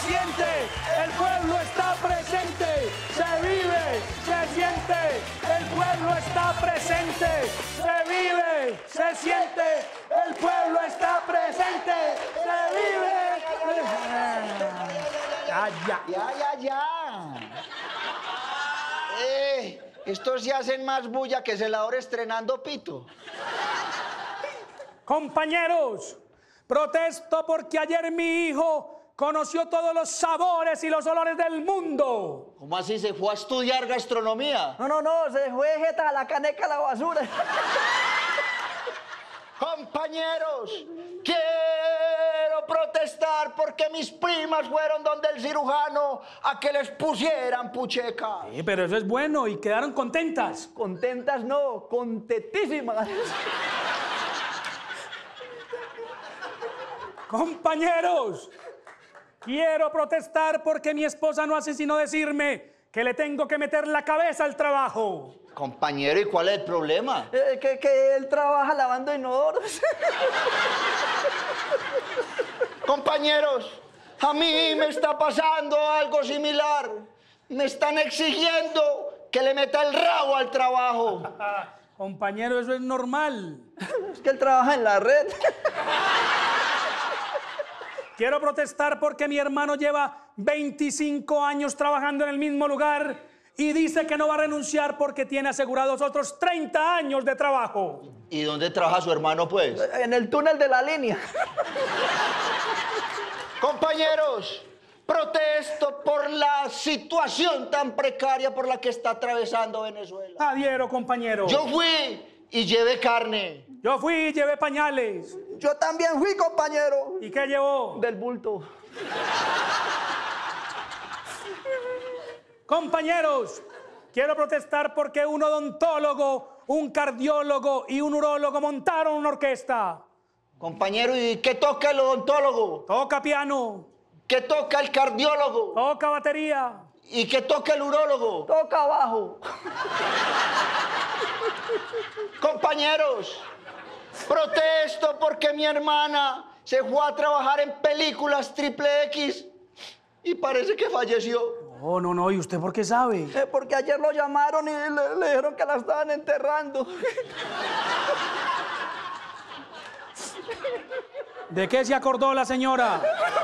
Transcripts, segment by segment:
siente, el pueblo está presente, se vive, se siente, el pueblo está presente, se vive, se siente, el pueblo está presente, se vive. Ya. Estos se hacen más bulla que celador estrenando pito. Compañeros, protesto porque ayer mi hijo conoció todos los sabores y los olores del mundo. ¿Cómo así? ¿Se fue a estudiar gastronomía? No, se fue jeta a la caneca a la basura. Compañeros, quiero protestar porque mis primas fueron donde el cirujano a que les pusieran pucheca. Sí, pero eso es bueno y quedaron contentas. Contentas no, contentísimas. Compañeros, quiero protestar porque mi esposa no hace sino decirme que le tengo que meter la cabeza al trabajo. Compañero, ¿y cuál es el problema? Que él trabaja lavando inodoros. Compañeros, a mí me está pasando algo similar. Me están exigiendo que le meta el rabo al trabajo. Compañero, eso es normal. Es que él trabaja en la red. Quiero protestar porque mi hermano lleva 25 años trabajando en el mismo lugar y dice que no va a renunciar porque tiene asegurados otros 30 años de trabajo. ¿Y dónde trabaja su hermano, pues? En el túnel de la línea. Compañeros, protesto por la situación tan precaria por la que está atravesando Venezuela. Adhiero, compañero. Yo fui y llevé carne. Yo fui y llevé pañales. Yo también fui, compañero. ¿Y qué llevó? Del bulto. Compañeros, quiero protestar porque un odontólogo, un cardiólogo y un urólogo montaron una orquesta. Compañero, ¿y qué toca el odontólogo? Toca piano, ¿Qué toca el cardiólogo? toca batería. ¿Y qué toca el urólogo? Toca abajo. Compañeros, protesto porque mi hermana se fue a trabajar en películas triple X y parece que falleció. No, ¿y usted por qué sabe? Porque ayer lo llamaron y le dijeron que la estaban enterrando. ¿De qué se acordó la señora?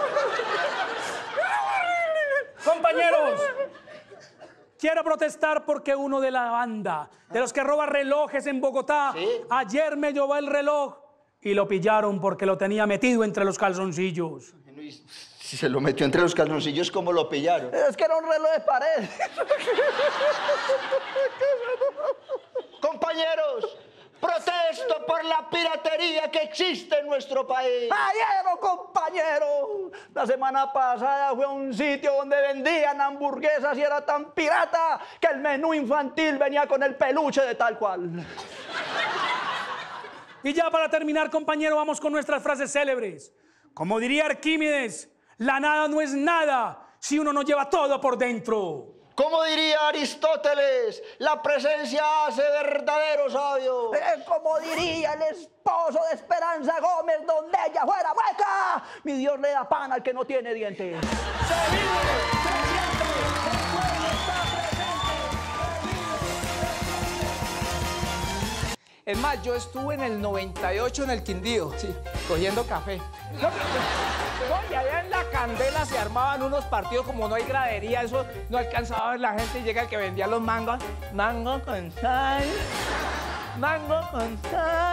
Compañeros, quiero protestar porque uno de la banda, de los que roba relojes en Bogotá, ¿Sí? ayer me llevó el reloj y lo pillaron porque lo tenía metido entre los calzoncillos. Si se lo metió entre los calzoncillos, ¿cómo lo pillaron? Es que era un reloj de pared. Compañeros, protesto por la piratería que existe en nuestro país. ¡Ayero, compañero! La semana pasada fue a un sitio donde vendían hamburguesas y era tan pirata que el menú infantil venía con el peluche de tal cual. Y ya para terminar, compañero, vamos con nuestras frases célebres. Como diría Arquímedes, la nada no es nada si uno no lleva todo por dentro. Como diría Aristóteles, la presencia hace verdadero sabio. Como diría el esposo de Esperanza Gómez, donde ella fuera hueca, mi Dios le da pan al que no tiene dientes. ¡Se vive! ¡Se siente! ¡El pueblo está presente! Es más, yo estuve en el 98 en el Quindío, sí, cogiendo café. Y allá en la Candela se armaban unos partidos, como no hay gradería, eso no alcanzaba a ver la gente y llega el que vendía los mangos. Mango con sal, mango con sal.